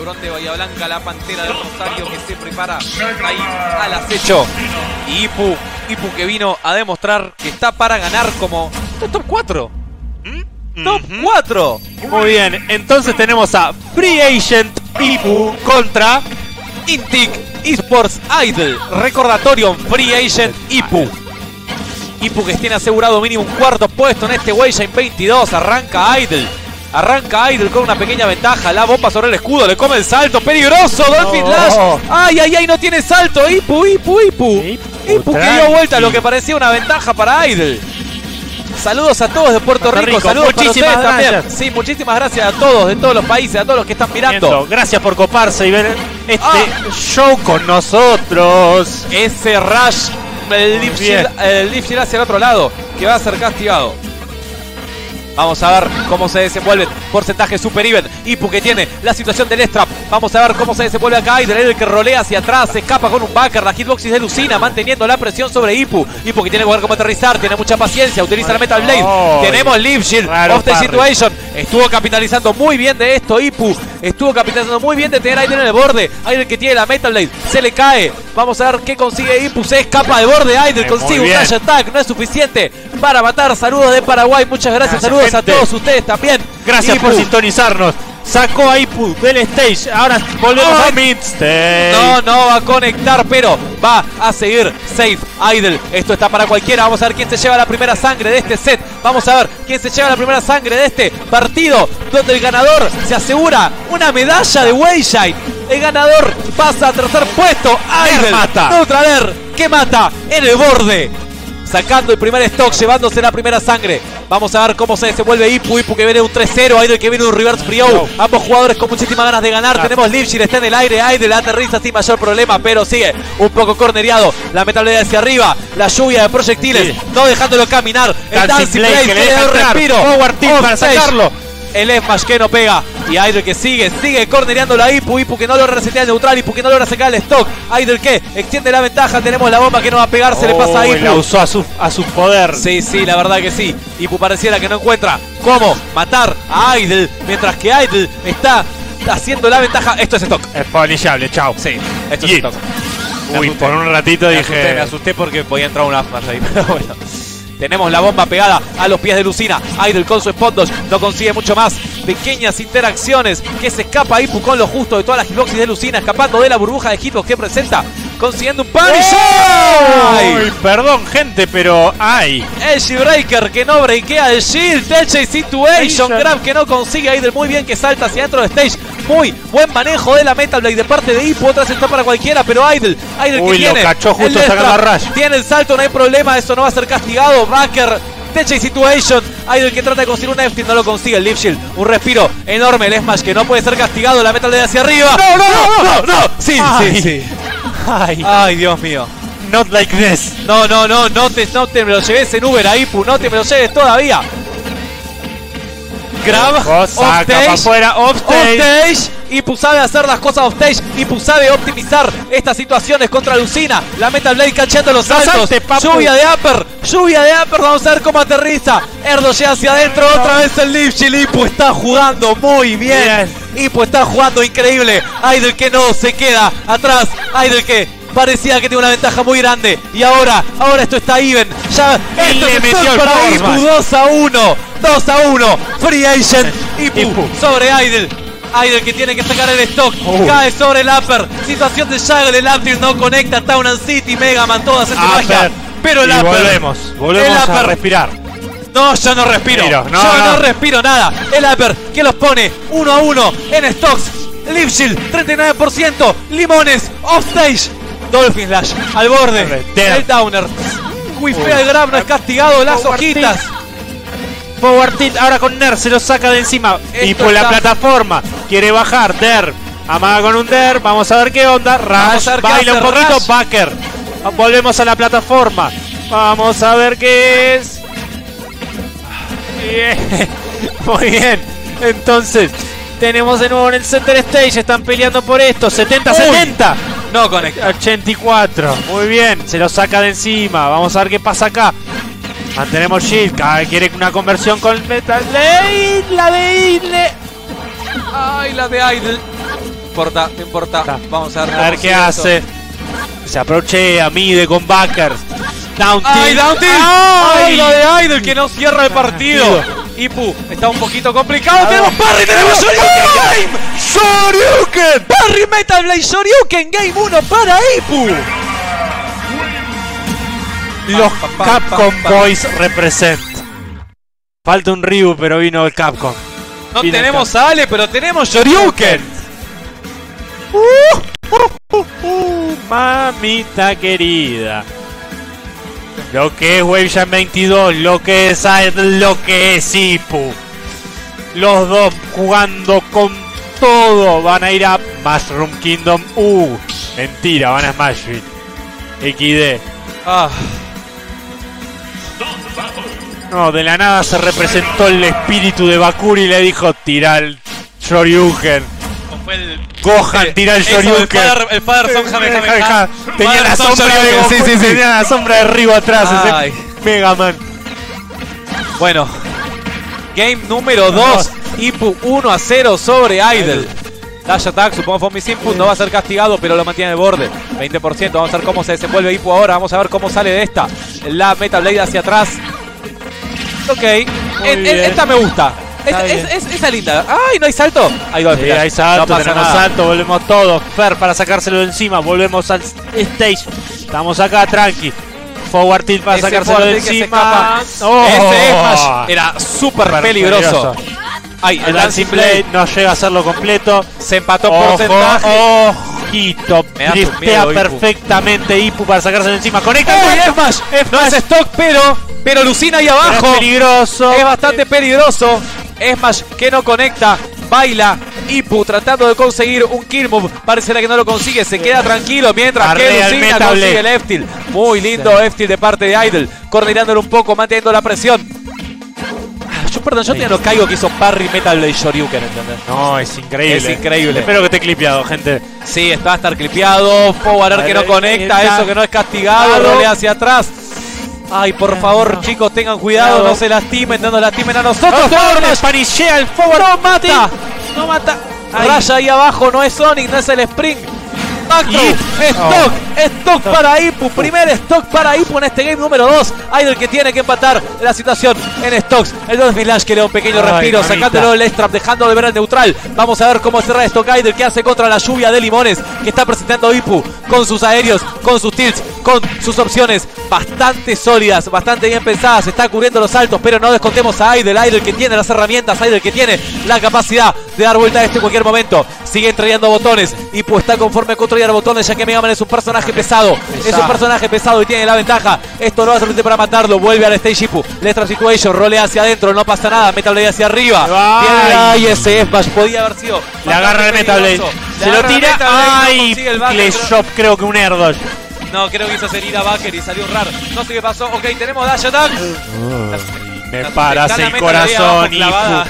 tiburón de Bahía Blanca, la pantera del Rosario que se prepara ahí al acecho. Y Ipu que vino a demostrar que está para ganar como top 4. Top 4. Muy bien, entonces tenemos a Free Agent Ipu contra Intic Esports Idle. Recordatorio, Free Agent Ipu. Ipu que tiene asegurado mínimo un cuarto puesto en este Wayshine 22. Arranca Idle. Arranca Idle con una pequeña ventaja. La bomba sobre el escudo. Le come el salto. Peligroso. Dolphin Lash. Ay, ay, ay. No tiene salto. Ipu que dio vuelta a lo que parecía una ventaja para Idle. Saludos a todos de Puerto Rico. Saludos para ustedes también. Sí, muchísimas gracias a todos de todos los países, a todos los que están mirando. Gracias por coparse y ver este show con nosotros. Ese rush. El Leaf Shield hacia el otro lado, que va a ser castigado. Vamos a ver cómo se desenvuelve. Porcentaje super even. Ipu que tiene la situación del strap. Vamos a ver cómo se desenvuelve acá. Idle, el que rolea hacia atrás. Se escapa con un backer. La hitboxis de Lucina manteniendo la presión sobre Ipu. Ipu que tiene que ver cómo aterrizar. Tiene mucha paciencia. Utiliza la Metal Blade. Tenemos Leaf Shield. Off the situation. Estuvo capitalizando muy bien de esto Ipu. Estuvo capitalizando muy bien de tener a Idle en el borde. Idle que tiene la Metal Blade. Se le cae. Vamos a ver qué consigue Ipu. Se escapa de borde. Idle consigue un dash attack. No es suficiente para matar. Saludos de Paraguay. Muchas gracias. Saludos a todos ustedes también. Gracias por sintonizarnos. Sacó a Ipu del stage. Ahora volvemos a mid stage. No va a conectar, pero va a seguir safe Idle. Esto está para cualquiera. Vamos a ver quién se lleva la primera sangre de este set. Vamos a ver quién se lleva la primera sangre de este partido, donde el ganador se asegura una medalla de Wayshine. El ganador pasa a tercer puesto. Idle mata. Neutral Air que mata en el borde. Sacando el primer stock, llevándose la primera sangre. Vamos a ver cómo se desenvuelve Ipu. Ipu que viene un 3-0, Idle que viene un reverse free out. Ambos jugadores con muchísimas ganas de ganar. Tenemos Leaf Shield, está en el aire. Idle aterriza sin mayor problema, pero sigue un poco cornereado. La Metal Blade hacia arriba. La lluvia de proyectiles, no dejándolo caminar. El Dancing Blade que le da el respiro. Forward tilt para sacarlo. El smash que no pega. Y Idle que sigue cornereando la Ipu. Ipu que no logra resetear el neutral. Ipu que no logra sacar el stock. Idle que extiende la ventaja. Tenemos la bomba que no va a pegar. Se le pasa a Ipu. La usó a su poder. Sí, la verdad que sí. Ipu pareciera que no encuentra cómo matar a Idle. Mientras que Idle está haciendo la ventaja. Esto es stock. Es polillable, chao. Sí, esto es stock. Uy, por un ratito dije. Me asusté porque podía entrar un afmash ahí. Pero bueno. Tenemos la bomba pegada a los pies de Lucina. Idle con su Spot Dodge no consigue mucho más. Pequeñas interacciones que se escapa Ipu con lo justo de todas las hitboxes de Lucina. Escapando de la burbuja de hitbox que presenta. Consiguiendo un punish. Uy, perdón gente, pero hay. El Shieldbreaker que no breakea el shield. Touch situation. Grab que no consigue. Idle muy bien que salta hacia dentro del stage. Muy buen manejo de la Metal Blade de parte de Ipu. Otra está para cualquiera, pero Idle que tiene. Lo cachó justo sacando a Rush. Tiene el salto, no hay problema. Eso no va a ser castigado. Backer, Touch situation. Idle que trata de conseguir un F-Tilt, no lo consigue. El Leaf Shield, un respiro enorme. El Smash que no puede ser castigado. La Metal Blade hacia arriba. No. Sí. Ay, Dios mío. Not like this. No te me lo lleves en Uber a Ipu. No te me lo lleves todavía. Grab, offstage. Ipu sabe hacer las cosas offstage. Ipu sabe optimizar estas situaciones contra Lucina. La Metal Blade cacheando los saltos. Lluvia de upper. Vamos a ver cómo aterriza. Erdo llega hacia adentro. Otra vez el Leaf Shield. Ipu está jugando muy bien. Ipu está jugando increíble. Idle que no se queda atrás. Idle que parecía que tiene una ventaja muy grande. Y ahora esto está even. Ya esto le metió el para Ipu. 2-1. Free Agent Ipu sobre Idle. Idle que tiene que sacar el stock. Cae sobre el upper. Situación de Jagger. El upper no conecta. Town and City, Mega Man, todas en su magia. Pero el upper. Volvemos a respirar. No, yo no respiro. Yo no respiro nada. El upper que los pone 1-1 en stocks. Leaf Shield, 39%. Limones, offstage. Dolphin Lash al borde. El downer. Wifea el grab, no es castigado. Las hojitas. Forward tilt, ahora con Ner se lo saca de encima. Y por la plataforma quiere bajar. Der, amaga con un Der. Vamos a ver qué onda. Rush, baila un poquito. Backer. Volvemos a la plataforma. Vamos a ver qué es. Bien. Muy bien. Entonces, tenemos de nuevo en el center stage. Están peleando por esto. 70-70. No conecta. 84. Muy bien. Se lo saca de encima. Vamos a ver qué pasa acá. Mantenemos shield. Quiere una conversión con Metal Blade. La de Idle. Ay, la de Idle. importa, no importa. Vamos a ver qué hace. Se aprochea, mide con backers. Down tilt. ¡Ay, down tilt! ¡Ay, lo de Idol que no cierra el partido! Ipu está un poquito complicado. ¡Tenemos parry! ¡Tenemos Shoryuken! ¡Shoryuken! ¡Parry Metal Blade Shoryuken! Game 1 para Ipu. Los Capcom Boys represent. Falta un Ryu, pero vino el Capcom. No tenemos a Ale, pero tenemos Shoryuken. Mamita querida. Lo que es Wave Jam 22, lo que es Idol, lo que es Ipu. Los dos jugando con todo. Van a ir a Mushroom Kingdom. Mentira, van a Smashville. XD. No, de la nada se representó el espíritu de Bakuri y le dijo: tira el Shoryuken. Gohan, tira el Shoryuken. El Father Son Kamehameha. Tenía la sombra de Goku, tenía la sombra de Ryu atrás. Ese Mega Man. Bueno, game número 2. Ipu 1-0 sobre Idol. Dash Attack, supongo fue mis input, no va a ser castigado, pero lo mantiene de borde. 20%, vamos a ver cómo se desenvuelve Ipu ahora. Vamos a ver cómo sale de esta. La Metal Blade hacia atrás. Ok, esta me gusta. Esa linda. ¡Ay, no hay salto! Hay salto, no tenemos salto, volvemos todos. Fer para sacárselo de encima, volvemos al stage. Estamos acá, tranqui. Forward tilt para sacárselo de encima. Ese Smash era súper peligroso. Ay, el Dancing Blade no llega a hacerlo completo. Se empató porcentaje. Ojito, driftea perfectamente Ipu para sacárselo de encima. Conecta con Smash. No es stock, pero alucina ahí abajo. Es peligroso. Es bastante peligroso. Smash que no conecta, baila. Ipu tratando de conseguir un kill move. Pareciera que no lo consigue, se queda tranquilo mientras que Lucina consigue el F-Tilt. Muy lindo F-Tilt de parte de Idol, coordinándolo un poco, manteniendo la presión. Yo todavía no caigo que hizo parry Metal Blade Shoryuken, ¿entendés? No, es increíble. Es increíble. Espero que esté clipeado, gente. Sí, va a estar clipeado. Forward que no conecta, eso que no es castigado, rolea hacia atrás. Ay, por favor, chicos, tengan cuidado, no se lastimen, no nos lastimen a nosotros. Panillea el forward. No mata. No mata. Raya ahí abajo, no es Sonic, no es el Spring. Stock para Ipu. Primer stock para Ipu en este game número 2. Idol que tiene que empatar la situación en stocks. El Dolphin Lash que le da un pequeño respiro, sacándolo del strap, dejando de ver al neutral. Vamos a ver cómo cerra stock Idol, que hace contra la lluvia de limones que está presentando Ipu, con sus aéreos, con sus tilts, con sus opciones bastante sólidas, bastante bien pensadas. Está cubriendo los saltos, pero no descontemos a Idol. Idol que tiene las herramientas, Idol que tiene la capacidad de dar vuelta a esto en cualquier momento. Sigue entregando botones. Ipu está conforme con entregar botones, ya que Mega Man es un personaje pesado. Es un personaje pesado y tiene la ventaja. Esto no va a ser para matarlo. Vuelve al stage Ipu. Let's Situation, rolea hacia adentro, no pasa nada. Metal Blade hacia arriba. Ay, ese Smash podía haber sido. Le agarra el Metal Blade. Se lo tira. Ay, Clash Shop, creo que un Airdosh. No, creo que hizo salir a Backer y salió raro. No sé qué pasó. Ok, tenemos Dash Attack. Me paras el corazón, Ipu.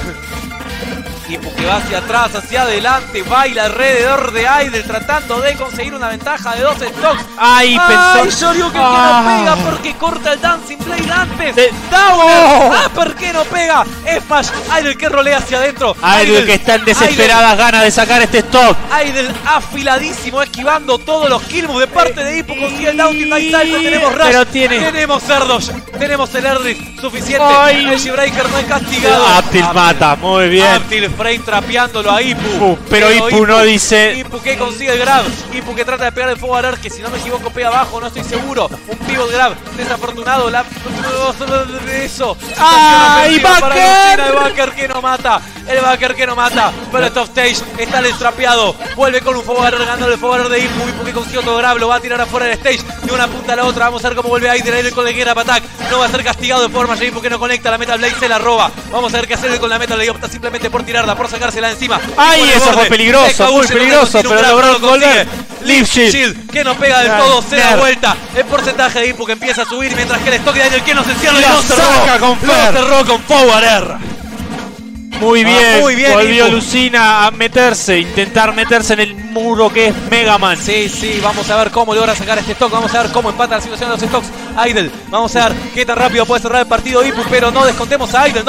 Ipu que va hacia atrás, hacia adelante, baila alrededor de Idol tratando de conseguir una ventaja de 2 stocks. Ay, pensó. Shoryuken que no pega porque corta el Dancing Blade antes. Downer. ¿Por qué no pega? Smash. Idol que rolea hacia adentro. Idol que está en desesperadas ganas de sacar este stock. Idol afiladísimo, esquivando todos los kill moves de parte de Ipu. Consigue el down tilt, hay salto, tenemos rush, tenemos Cerdosh, tenemos el Erdrift suficiente. El G-Breaker no es castigado. Aptil mata, muy bien. Aptil frame trapeándolo a Ipu. Pero Ipu no dice. Ipu que consigue el grab. Ipu que trata de pegar el fuego al que si no me equivoco pega abajo, no estoy seguro. Un pivot grab desafortunado. Eso. ¡Ay, Backer! El Backer que no mata. El Backer que no mata. Pero top stage está destrapeado. Vuelve con un fuego ganándole el fuego de Ipu. Ipu que consigue otro grab. Lo va a tirar afuera del stage. De una punta a la otra. Vamos a ver cómo vuelve Idol con el grab attack. No va a ser castigado de forma. Ipu que no conecta. La Metal Blade se la roba. Vamos a ver qué hacer con la Metal Blade. Opta simplemente por tirarla, por sacársela de encima. ¡Ay, eso fue peligroso! Muy peligroso, pero logró volver. Leaf Shield que no pega del todo, se da vuelta. El porcentaje de Ipu que empieza a subir mientras que el stock de Idol que no se cierra y lo cerró con Forward R. Muy bien, volvió Ipu. Lucina a intentar meterse en el muro que es Mega Man. Sí, vamos a ver cómo logra sacar este stock, vamos a ver cómo empata la situación de los stocks Idle, vamos a ver qué tan rápido puede cerrar el partido Ipu, pero no descontemos a Idle,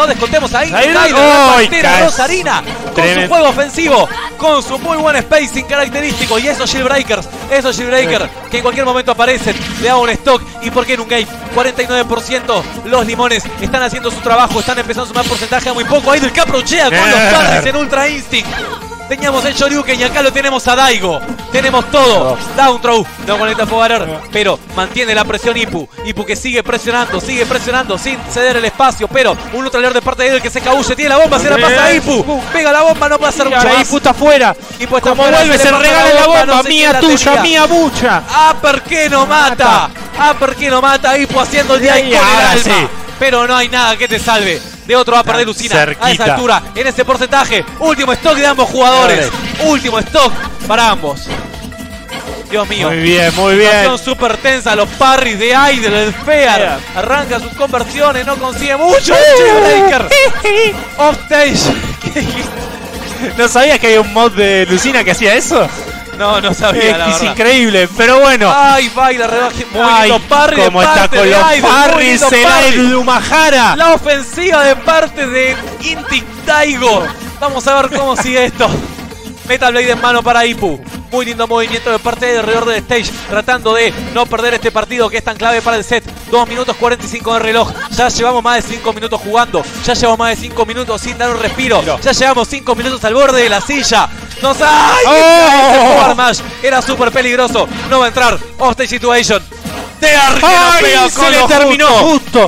Rosarina, con su juego ofensivo, con su muy buen spacing característico, y esos Shieldbreakers que en cualquier momento aparecen, le da un stock, y por qué en un game, 49%, los limones están haciendo su trabajo, están empezando a sumar porcentaje a muy poco, Idle que aprochea con los padres en Ultra Instinct. Teníamos el Shoryuken y acá lo tenemos a Daigo. Tenemos todo. Down throw. No conecta Fogarer, pero mantiene la presión Ipu. Ipu que sigue presionando sin ceder el espacio. Pero un ultra leer de parte de él que se cabulle. Tiene la bomba, se la pasa a Ipu. Pega la bomba, no puede hacer mucho más. Ipu está afuera. Ipu está como fuera, vuelve, se regala la bomba. No mía tuya, mía mucha. Upper que no mata. Upper que no mata. Ipu haciendo el día con el alma. Pero no hay nada que te salve de otro upper de Lucina a esa altura, en ese porcentaje. Último stock de ambos jugadores. Último stock para ambos. Dios mío. Muy bien. Situación súper tensa. Los parries de Idle, el Fear. Arranca sus conversiones, no consigue mucho. Breaker. Offstage. ¿No sabías que hay un mod de Lucina que hacía eso? No sabía, la es verdad. increíble, pero bueno. Ay, baila, rebaje. Muy lindo parry. Cómo está con los parries el Umahara. La ofensiva de parte de Inti Daigo. Vamos a ver cómo sigue esto. Metal Blade en mano para Ipu. Muy lindo movimiento de parte de alrededor del stage, tratando de no perder este partido que es tan clave para el set. 2 minutos 45 de reloj. Ya llevamos más de 5 minutos jugando. Ya llevamos más de 5 minutos sin dar un respiro. Ya llevamos 5 minutos al borde de la silla. ¡Nos ¡ay! Era súper peligroso. No va a entrar. Offstage situation. Se le terminó justo.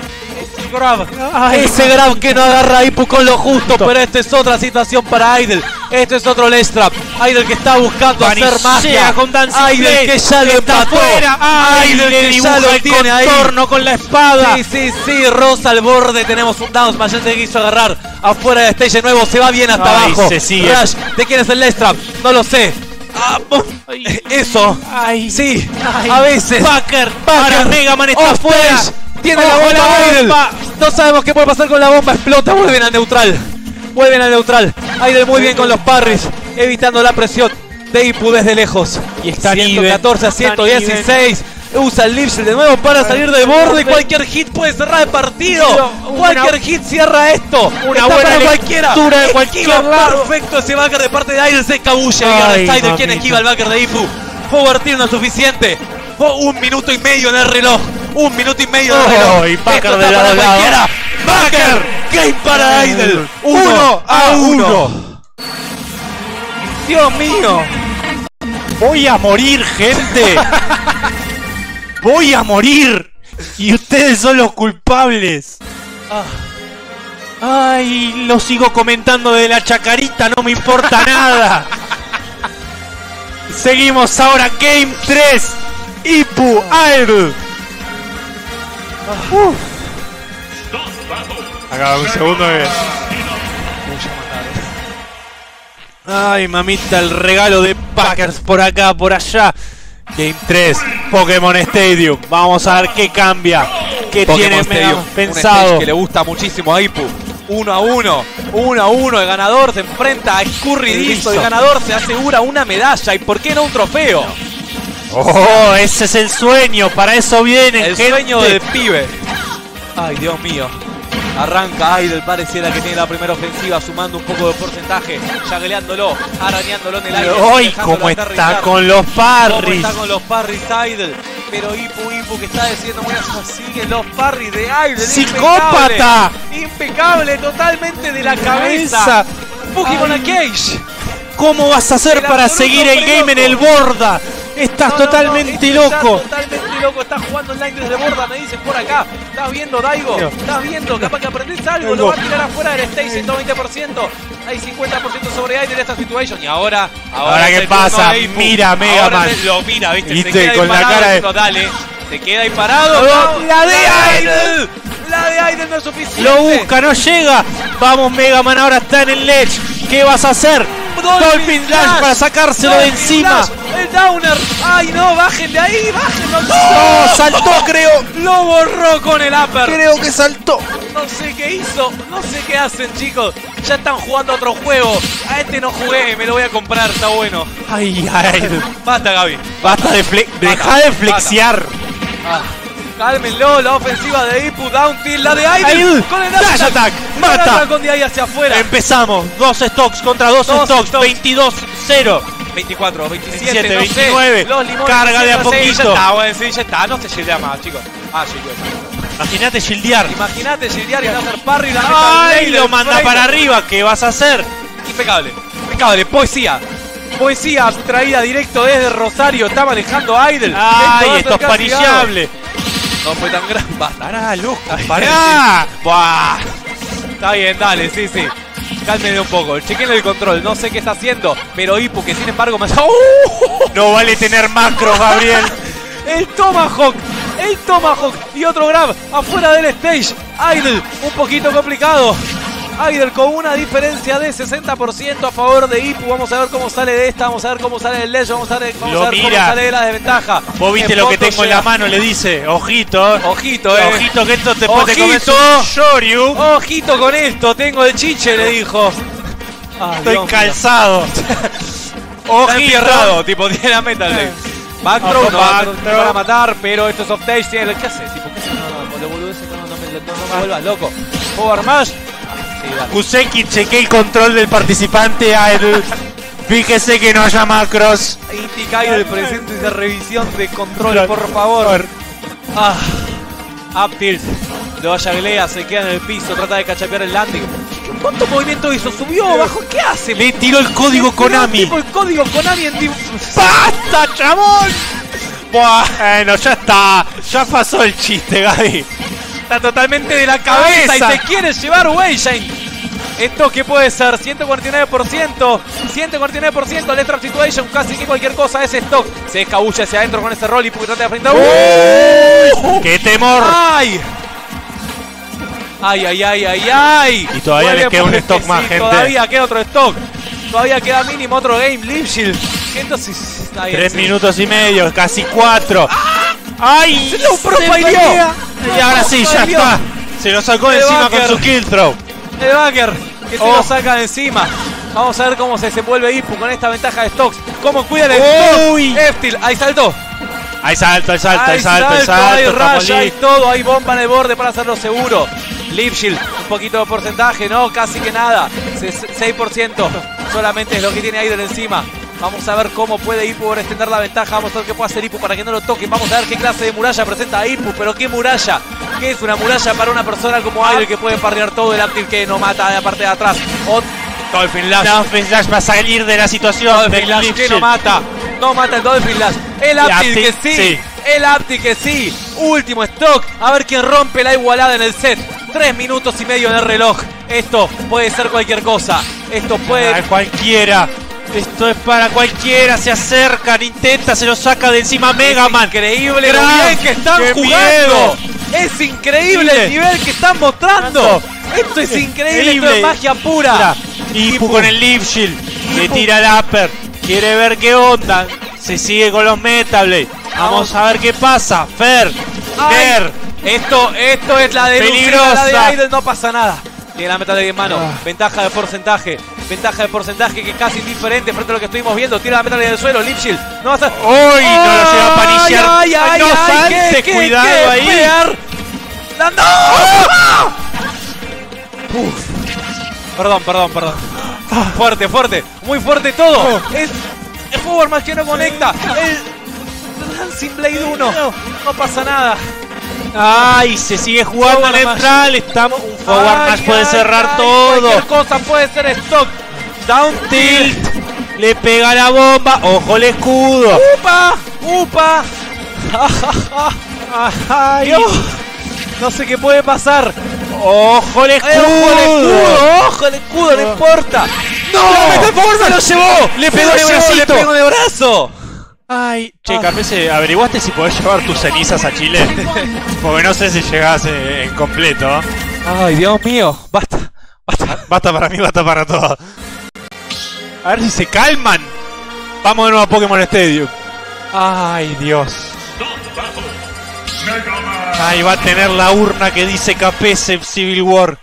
Ese grab que no agarra a Ipu con lo justo. Pero esta es otra situación para Idle. Esto es otro leg trap. Idle que está buscando hacer magia. Idle que ya lo empató. Idle que ya lo tiene ahí. Con la espada. Sí. Rosa al borde. Tenemos un down. Mayente que quiso agarrar afuera de stage de nuevo. Se va bien hasta abajo. Rush. ¿De quién es el leg trap? No lo sé. Eso. Sí. A veces. Packer. Mega Man está afuera. Tiene la bomba. No sabemos qué puede pasar con la bomba. Explota. Vuelven al neutral. Idle muy bien con los parries, evitando la presión de Ipu desde lejos. Y está 114 a 116. Usa el Lipsil de nuevo para salir del borde. Cualquier hit puede cerrar el partido. Cualquier hit cierra esto. Una buena para cualquiera. De cualquier lado. Perfecto ese backer de parte de Idle. Se escabulle. Idle quien esquiva el backer de Ipu. Forward tier no es suficiente. 1 minuto y medio en el reloj. 1 minuto y medio en el reloj. Y Backer de lado a lado. Backer. Game para Idle. 1-1. Dios mío. Voy a morir, gente. Voy a morir. Y ustedes son los culpables. Ay, lo sigo comentando de la chacarita. No me importa nada. Seguimos ahora. Game 3. Ipu Idle. Acá un segundo. Ay, mamita, el regalo de Packers por acá, por allá. Game 3, Pokémon Stadium. Vamos a ver qué cambia. ¿Qué tiene pensado? Que le gusta muchísimo a Ipu. 1-1. 1-1. El ganador se enfrenta a Escurridizo. El ganador se asegura una medalla. ¿Y por qué no un trofeo? Oh, ese es el sueño. Para eso viene el sueño del pibe. Ay, Dios mío. Arranca Idle, pareciera que tiene la primera ofensiva, sumando un poco de porcentaje, yagueleándolo, arañándolo en el aire. ¡Ay, cómo está con los parries! Está con los parries Idle, pero Ipu que está diciendo muy sigue los parries de Idle. ¡Psicópata! Impecable, totalmente de la cabeza. Pokémon a Cage. ¿Cómo vas a hacer para seguir el game en el borda? Estás totalmente loco. Totalmente loco. Estás jugando online desde borda, me dicen por acá. ¿Estás viendo, Daigo? ¿Estás viendo? Capaz que aprendés algo. Lo va a tirar afuera del stage 120%. Hay 50% sobre Idle en esta situación. Y ahora ¿qué pasa? Mira, Mega Man. Lo mira, ¿viste? ¿Viste? Con la cara de... Dale. Se queda ahí parado. ¡La de Idle! La de Idle no es suficiente. Lo busca, no llega. Vamos, Mega Man ahora está en el ledge. ¿Qué vas a hacer? Dolphin Dash para sacárselo de encima. El Downer. Ay, no, bajen de ahí, bájenlo. No, saltó, creo. Lo borró con el upper. Creo que saltó. No sé qué hizo, no sé qué hacen, chicos. Ya están jugando otro juego. A este no jugué, me lo voy a comprar, está bueno. Ay, ay. Basta, Gaby. Basta de deja de flexiar. Cálmenlo, la ofensiva de Ipu, down tilt, la de Idle con el dash attack, mata. Con de ahí hacia afuera. Empezamos, 2 stocks contra 2 stocks, 22-0. 24, 27, no 29, sé. Los limones carga de a poquito. Ya está, bueno, sí, ya está, no se shieldea más, chicos. Imagínate shieldear. Imagínate shieldear y no hacer parry. ¡Ay! Lo manda para arriba, ¿qué vas a hacer? Impecable, impecable, poesía. Poesía traída directo desde Rosario, está manejando Idle. ¡Ay, esto es parillable! No fue tan grande. Pará, loco, pará. Buah. Está bien, dale, sí. Cálmenme un poco, chequen el control, no sé qué está haciendo, pero Ipu, que sin embargo me... No vale tener macro, Gabriel. El Tomahawk y otro grab afuera del stage. Idle, un poquito complicado. Idle con una diferencia de 60% a favor de Ipu. Vamos a ver cómo sale de esta, vamos a ver cómo sale del ledge, vamos a ver cómo sale de la desventaja. Vos viste lo que tengo en la mano, le dice. Ojito, ojito, ojito que esto te puede comer un Shoryu. Ojito con esto, tengo el chiche, le dijo. Estoy calzado. Ojito. Tipo, tiene la Metal Blade. Backthrow no va a matar, pero esto es off stage. ¿Qué hace? Tipo, ¿qué hace? No me vuelvas loco. Power Mash. Kuseki, cheque el control del participante. Fíjese que no haya macros. Indica el presente de revisión de control, por favor. Up tilt. Lo Glea, se queda en el piso, trata de cachapear el landing. ¿Cuánto movimiento hizo? ¿Subió? ¿Bajó? ¿Qué hace? Le tiró el código Konami. El código Konami en ¡basta, chabón! Bueno, ya está. Ya pasó el chiste, Gaby. Está totalmente de la cabeza y se quiere llevar Wayshine. ¿Esto qué puede ser? 149%. 149%. Left trap situation. Casi que cualquier cosa es stock. Se escabulla hacia adentro con ese roll y porque trata de enfrentar. ¡Qué temor! ¡Ay! ¡Ay! Y todavía les queda un stock más, gente. Todavía queda otro stock. Todavía queda mínimo otro game. Liveshield. Entonces, está bien, 3 minutos y medio, casi 4. ¡Ay! ¡Se lo profileó! Y ahora sí, ya está. Se lo sacó de encima con su kill throw. El backer que se lo saca de encima. Vamos a ver cómo se desenvuelve Ipu con esta ventaja de stocks. Cómo cuida el stock. Eftil, ahí saltó. Hay salto. Hay rush, hay todo. Hay bomba en el borde para hacerlo seguro. Liveshield, un poquito de porcentaje, no, casi que nada. 6% solamente es lo que tiene Idle encima. Vamos a ver cómo puede Ipu extender la ventaja. Vamos a ver qué puede hacer Ipu para que no lo toquen. Vamos a ver qué clase de muralla presenta Ipu. Pero qué muralla. ¿Qué es una muralla para una persona como Idle que puede parrear todo el Aptil que no mata de la parte de atrás? Dolphin Lash. Dolphin Lash va a salir de la situación. Dolphin Lash que no mata. No mata el Dolphin Lash. El Aptil que sí. El Aptil que sí. Último stock. A ver quién rompe la igualada en el set. 3 minutos y medio en el reloj. Esto puede ser cualquier cosa. Esto puede... cualquiera. Esto es para cualquiera, se acercan, intenta, se lo saca de encima Mega Man. Increíble lo bien que están jugando. Miedo. Es increíble el nivel que están mostrando. Esto es increíble, esto es magia pura. Ipu con el Leaf Shield, le tira el upper, quiere ver qué onda. Se sigue con los Metal Blade. Vamos a ver qué pasa. Fer. Esto es la de peligrosa. La de Idle, no pasa nada. Tiene la Metal Blade en mano. Ventaja de porcentaje. Ventaja de porcentaje que es casi indiferente frente a lo que estuvimos viendo. Tira la Metal Blade del suelo. Lip Shield. No va a estar. ¡Uy! No lo lleva a panillar. No salte, cuidado ahí. Perdón. Fuerte. Muy fuerte todo. Es el Forward Mash que no conecta. El Dancing Blade 1. No pasa nada. Ay, se sigue jugando neutral. Estamos. Un Forward Mash puede cerrar todo. Cualquier cosa puede ser stock. Down tilt. Le pega la bomba. Ojo el escudo. ¡Upa! Ay. No sé qué puede pasar. ¡Ojo el escudo! ¡Ojo el escudo! ¡No importa! ¡No! ¡Se lo llevó! ¡Le pegó de brazo! Ay, che, Carmese, ¿averiguaste si podés llevar tus cenizas a Chile? Porque no sé si llegás en completo. Ay, Dios mío. Basta. Basta para mí, basta para todos. A ver si se calman. Vamos de nuevo a Pokémon Stadium. Ay, Dios. Ahí va a tener la urna que dice KPS Civil War.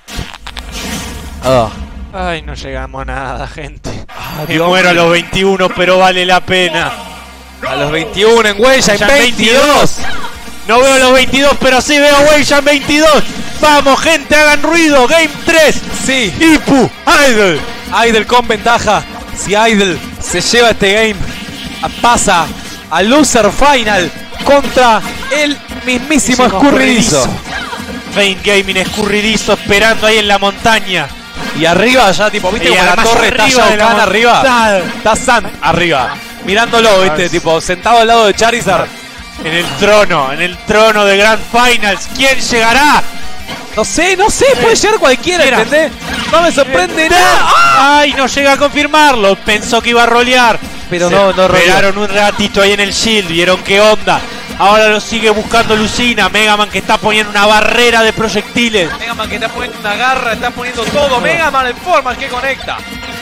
Ay, no llegamos a nada, gente. Me muero a los 21, pero vale la pena. A los 21 en Huella, en 22. No veo los 22, pero sí veo Huella en 22. Vamos, gente, hagan ruido. Game 3. Sí. Ipu, Idle. Idle con ventaja. Si Idle se lleva este game, pasa al loser final contra el mismísimo escurridizo. Fane Gaming escurridizo esperando ahí en la montaña. Y arriba ya, tipo, ¿viste como la torre está Shao Kahn arriba? Está San arriba, mirándolo, ¿viste? Tipo, sentado al lado de Charizard. En el trono de Grand Finals. ¿Quién llegará? No sé, puede llegar cualquiera, ¿entendés? No me sorprende nada. Ay, no llega a confirmarlo. Pensó que iba a rolear. Pero no roleó. Esperaron un ratito ahí en el shield, vieron qué onda. Ahora lo sigue buscando Lucina. Mega Man que está poniendo una barrera de proyectiles. Mega Man que está poniendo una garra, está poniendo todo. Mega Man en forma que conecta.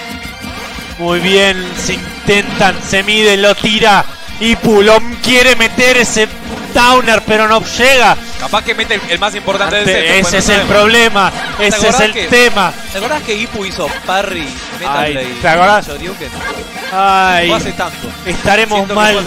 Muy bien, se intentan, se mide, lo tira. Ipu lo quiere meter ese downer, pero no llega. Capaz que mete el más importante del set. Ese es el problema, ese es el tema. ¿Te acordás que Ipu hizo parry, Metal Blade? ¿Te acordás? Ay, no hace tanto. Estaremos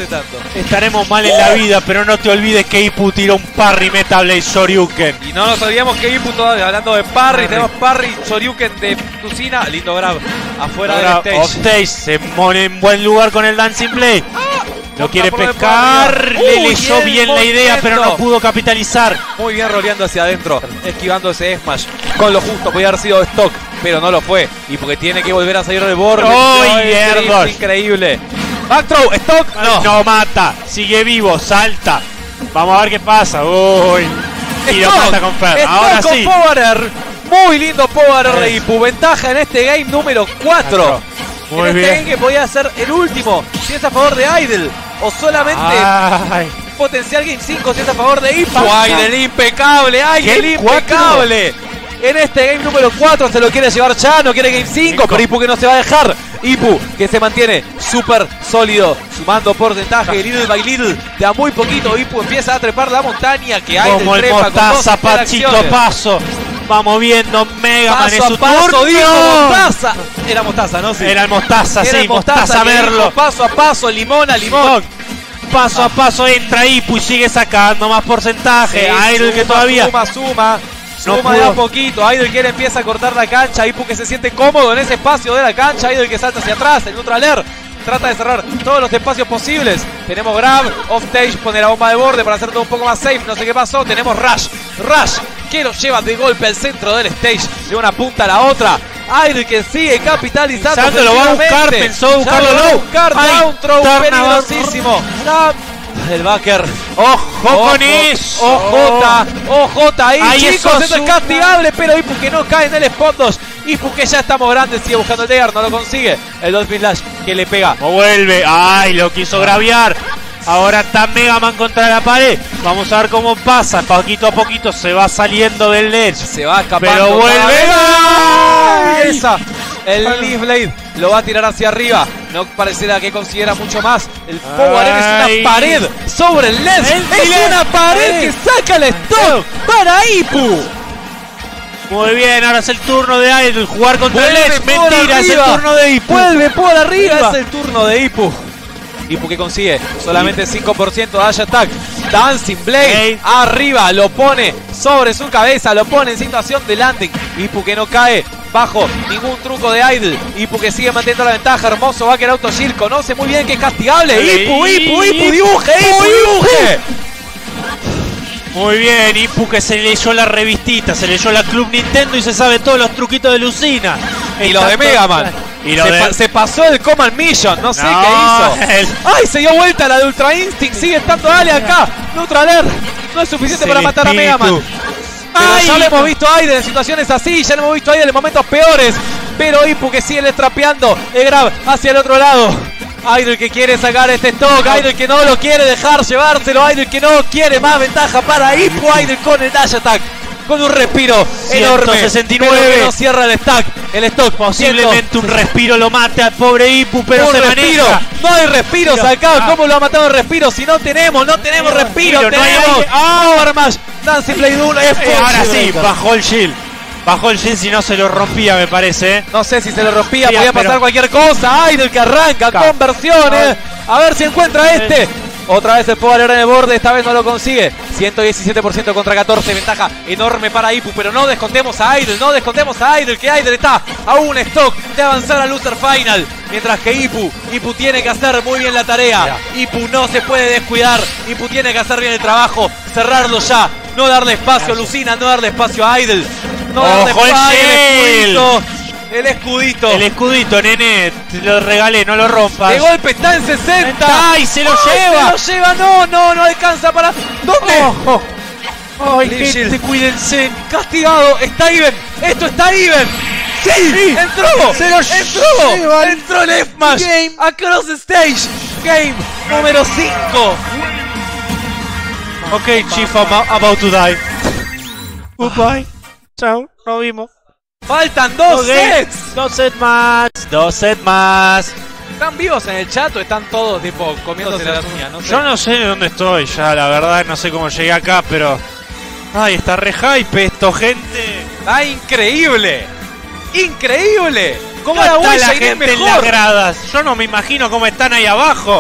mal en la vida, pero no te olvides que Ipu tiró un parry Metal Blade Shoryuken. Y no nos olvidemos que Ipu, todavía hablando de parry, tenemos parry Shoryuken de Lucina. Lindo grab afuera del stage. Offstage se pone en buen lugar con el Dancing Blade. No quiere pescar, le leyó bien la idea, pero no pudo capitalizar. Muy bien roleando hacia adentro, esquivando ese smash. Con lo justo, podía haber sido stock, pero no lo fue. Y porque tiene que volver a salir del borde. ¡Oh, increíble! Backthrow, stock, no mata, sigue vivo, salta. Vamos a ver qué pasa. Uy, y lo mata con Fer. Ahora sí. Power, muy lindo Power de Ipu. Ventaja en este game número 4. Muy en bien. este game que podía ser el último, si es a favor de Idle, o solamente potencial game 5 si es a favor de Ipu. Idle impecable, Idle impecable. En este game número 4 se lo quiere llevar ya, no quiere game 5, pero Ipu que no se va a dejar. Ipu que se mantiene súper sólido, sumando porcentaje little by little. De a muy poquito Ipu empieza a trepar la montaña que Idle como el trepa mostaza, Pachito Paso. Vamos viendo Mega Man en su turno. Dijo Mostaza. Era Mostaza, ¿no? Sí. Era el Mostaza, Era sí, el Mostaza verlo. Paso a paso, limón a limón. Paso a paso entra Ipu y sigue sacando más porcentaje. Sí, Idle que todavía suma de a poquito. Idle que empieza a cortar la cancha. Ipu que se siente cómodo en ese espacio de la cancha. Idle que salta hacia atrás, el neutral air. Trata de cerrar todos los espacios posibles. Tenemos grab, off stage, pone la bomba de borde para hacer todo un poco más safe. No sé qué pasó. Tenemos rush que lo lleva de golpe al centro del stage, de una punta a la otra. Idle que sigue capitalizando. Santo lo va a buscar, pensó buscarlo low. Down throw peligrosísimo. El backer. Ojo con eso. OJ ahí, chicos, eso es castigable, pero Ipu que no cae en el spot 2. Ipu que ya estamos grandes, sigue buscando el Degar, no lo consigue. El Dolphin Lash que le pega. No vuelve. Ay, lo quiso graviar. Ahora está Mega Man contra la pared. Vamos a ver cómo pasa. Poquito a poquito se va saliendo del ledge. Se va escapando. Pero vuelve. Esa. El Leaf Blade lo va a tirar hacia arriba. No pareciera que considera mucho más. El Power es una pared sobre el ledge. Es una pared que saca el stock para Ipu. Muy bien, ahora es el turno de Idle. Jugar contra el ledge. Mentira, es el turno de Ipu. Vuelve por arriba. Es el turno de Ipu. Ipu que consigue solamente 5% de dash attack. Dancing Blade arriba, lo pone sobre su cabeza, lo pone en situación de landing. Ipu que no cae bajo ningún truco de Idle. Ipu que sigue manteniendo la ventaja. Hermoso Backer Auto Shield, conoce muy bien que es castigable. Ipu, dibuje. Muy bien, Ipu que se leyó la revistita, se leyó la Club Nintendo y se sabe todos los truquitos de Lucina. Y los de Mega Man. Y se pasó el Command Mission, no sé qué hizo. ¡Ay! Se dio vuelta la de Ultra Instinct. Sigue estando Ale acá. Neutral Air. No es suficiente para matar a Mega Man. Pero ya lo hemos visto a Idle en situaciones así. Ya lo hemos visto a Idle en momentos peores. Pero Ipu que sigue trapeando el grab hacia el otro lado. Idle que quiere sacar este stock. Idle que no lo quiere dejar llevárselo. Idle que no quiere más ventaja para Ipu. Idle con el dash attack. con un respiro enorme. 169. Pero que no cierra el stack. El stock. Posiblemente un respiro lo mate al pobre Ipu, pero se respiro. maneja. No hay respiros acá. ¿Cómo lo ha matado el respiro? Si no tenemos respiro. No hay tenemos aire. Overmatch. Nancy Blade 1. Ahora sí, bajó el shield. Bajó el shield, si no se lo rompía, me parece. No sé si se lo rompía, Mira, podía pasar cualquier cosa. Idle que arranca, conversiones. A ver si encuentra este. Otra vez el Power en el borde, esta vez no lo consigue. 117% contra 14, ventaja enorme para Ipu, pero no descontemos a Idle, que Idle está a un stock de avanzar al Loser Final. Mientras que Ipu tiene que hacer muy bien la tarea. Ipu no se puede descuidar, Ipu tiene que hacer bien el trabajo, cerrarlo ya, no darle espacio a Lucina, no darle espacio a Idle. No darle espacio, el escudito, nene, te lo regalé, no lo rompas. De golpe está en 60. ¡Ay, se lo lleva! Se lo lleva, no alcanza para... ¿Dónde? ¡Ay, gente, cuídense! Castigado, está even, esto está even. ¡Sí! ¡Entró! ¡Entró el F-Mash! Across the stage. Game número 5. Ok, Chief, I'm about to die. Goodbye. Chao, nos vimos. Faltan 2 sets. 2 sets más. ¿Están vivos en el chat o están todos tipo comiéndose las uñas? No sé. Yo no sé de dónde estoy ya, la verdad, no sé cómo llegué acá, pero... Ay, está re hype esto, gente. ¡Ah, increíble! ¡Increíble! ¿Cómo está la gente en las gradas? Yo no me imagino cómo están ahí abajo.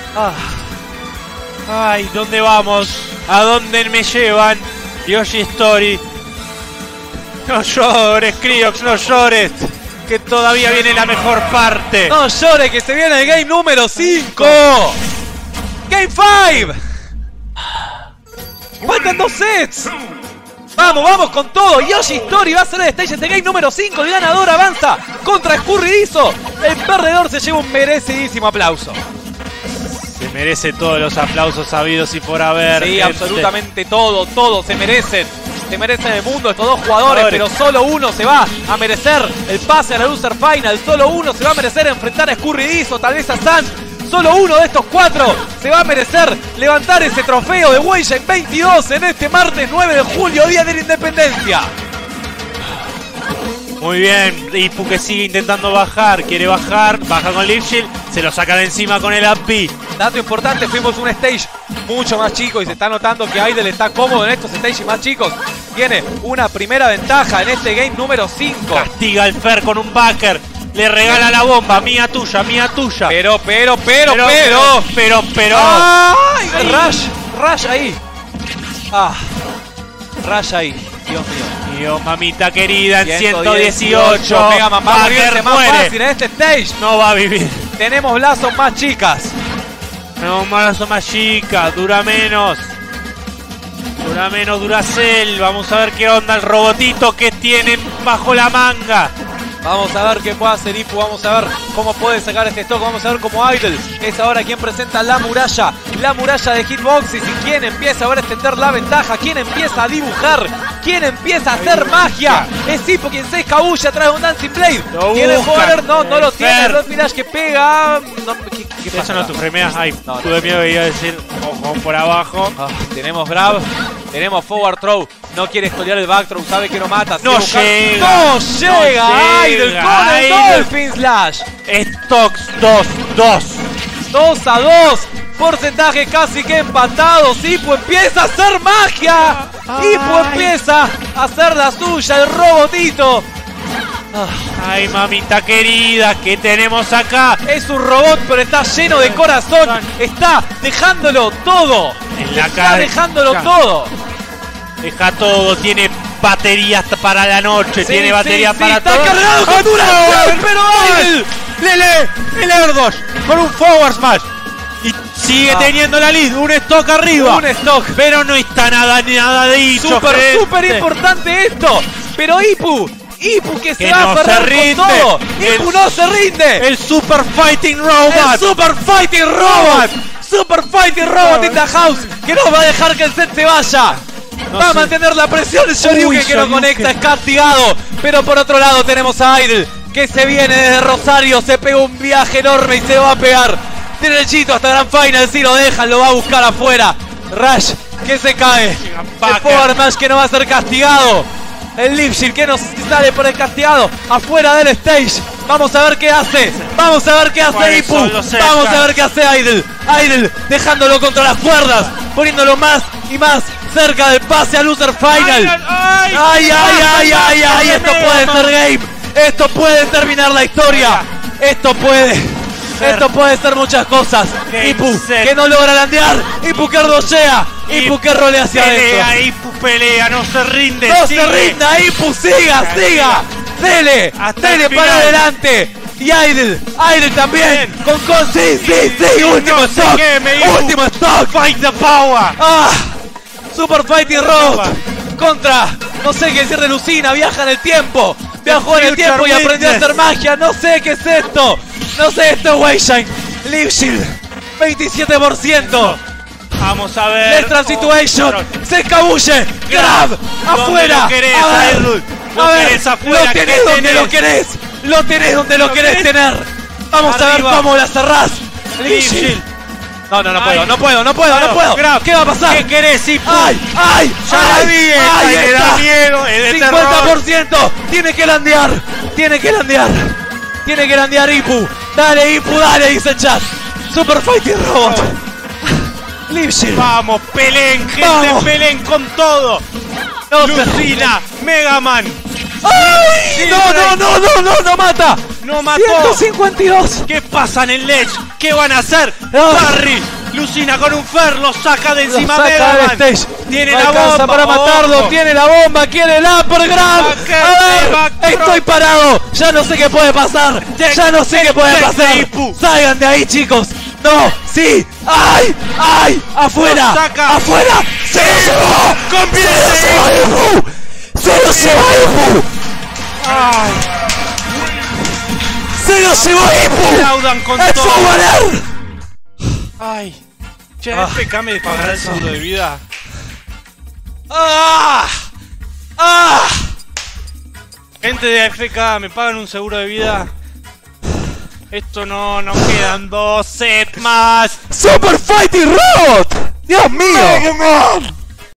Ay, ¿dónde vamos? ¿A dónde me llevan? Yoshi Story. No llores, Kriox, no llores. Que todavía viene la mejor parte. No llores, que se viene el game número 5. Game 5. Faltan 2 sets. Vamos con todo. Yoshi Story va a ser el stage de game número 5. El ganador avanza contra Escurridizo. El perdedor se lleva un merecidísimo aplauso. Se merece todos los aplausos sabidos y por haber. Sí, absolutamente todo se merecen. Se merecen el mundo estos dos jugadores, pero solo uno se va a merecer el pase a la Loser Final. Solo uno se va a merecer enfrentar a Escurridizo, tal vez a San. Solo uno de estos 4 se va a merecer levantar ese trofeo de Weijin 22 en este martes 9 de julio, Día de la Independencia. Muy bien, Ipu que sigue intentando bajar, quiere bajar, baja con Leaf Shield, se lo saca de encima con el up B. Dato importante, fuimos un stage mucho más chico y se está notando que Idle está cómodo en estos stages más chicos. Tiene una primera ventaja en este game número 5. Castiga al Fer con un backer, le regala la bomba, mía tuya. Pero. ¡Ay! Rush ahí. Rush ahí, Dios mío. Dios, mamita querida, en 118. Mega Man va a vivirse más fácil en este stage. No va a vivir. Tenemos lazos más chicas. Tenemos lazos más chicas. Dura menos, Duracell. Vamos a ver qué onda el robotito que tienen bajo la manga. Vamos a ver qué puede hacer Ipu, vamos a ver cómo puede sacar este stock, vamos a ver cómo Idle es ahora quien presenta la muralla de hitboxes y quien empieza a ver extender la ventaja, quien empieza a dibujar, quien empieza a hacer magia. Es Ipu quien se escabulla atrás de un Dancing Blade. ¿Tiene poder? No lo tiene. El Flash que pega. ¿Qué pasa? Eso no tu fremeas. Ay, no, tuve miedo de ir a decir ojo por abajo. Tenemos grab, tenemos forward throw. No quiere escolear el back throw, sabe que no mata. No llega. Idle con el Dolphin Slash. Stocks 2-2. 2-2. Porcentaje casi que empatados. Ipu empieza a hacer magia. Ipu empieza a hacer la suya, el robotito. Ay, mamita querida, ¿qué tenemos acá? Es un robot, pero está lleno de corazón. Está dejándolo todo. En la cara. Está dejándolo todo. Deja todo, tiene batería hasta para la noche, tiene batería para todo. Está cargado con duración, pero Lele, el Airdosh con un forward smash. Y sigue teniendo la lead, un stock arriba. Un stock. Pero no está nada dicho. Súper importante esto. Pero Ipu que se va a no aferrar se rinde. con todo. Ipu no se rinde. El Super Fighting Robot. Super Fighting Robot in the house. Que no va a dejar que el set se vaya. Va a mantener la presión. El Shoryuken que no conecta es castigado. Pero por otro lado tenemos a Idle que se viene desde Rosario. Se pega un viaje enorme y se va a pegar derechito hasta Grand Final. Si lo dejan, lo va a buscar afuera. Rush que se cae. Baker. El Power Smash que no va a ser castigado. El Lip Shield que nos sale por el castigado. Afuera del stage. Vamos a ver qué hace. Vamos a ver qué hace Ipu. Vamos a ver qué hace Idle. Idle dejándolo contra las cuerdas. Poniéndolo más y más cerca del pase a Loser Final. ¡Ay! Esto puede ser game. Esto puede terminar la historia. Esto puede ser muchas cosas. Ipu que no logra landear. Ipu que rollea. Ipu que rolea hacia adentro. Ipu pelea, no se rinde. No se rinda, Ipu, siga. Dele para adelante. Y Idle también. Sí. Último stock. Fight the power. Super Fighting Road contra, no sé qué decir de Lucina. Viaja en el tiempo. Viajó en el tiempo y aprendió a hacer magia. No sé qué es esto. Esto es Wayshine. Lip Shield 27%. Vamos a ver. Let's Trans Situation. Se escabulle. Grab. Afuera. Lo querés, lo tenés donde lo querés. Lo tenés donde lo querés tener. Vamos a ver cómo la cerrás. Lip Shield. No puedo. Grab. ¿Qué va a pasar? ¿Qué querés, Ipu? ¡Ay! Ya la vi. ¡Ahí da miedo! 50%. Tiene que landear Ipu. Dale, Ipu, dale, dice el chat. Super Fighting Robot. Lip Shield. Vamos, peleen, gente, peleen con todo. Lucina, Mega Man. ¡Ay! No mata. No mató. 152. ¿Qué pasa en el Ledge? ¿Qué van a hacer? Barry, Lucina con un Fer, lo saca de encima Mega Man. Tiene la bomba para matarlo. Tiene la bomba. Quiere el upper grab. A ver, estoy parado. Ya no sé qué puede pasar. Salgan de ahí, chicos. No, sí. ¡Ay! ¡Afuera! ¡Se lo llevó! ¡Se lo llevó Ipu! ¡Se lo llevó Ipu! Aplaudan con ¡Es todo. Power! ¡Ay! Che, FK me pagará el seguro de vida. Gente de AFK, ¿me pagan un seguro de vida? Esto no quedan 2 sets más. ¡Super Fighting Robot! ¡Dios mío!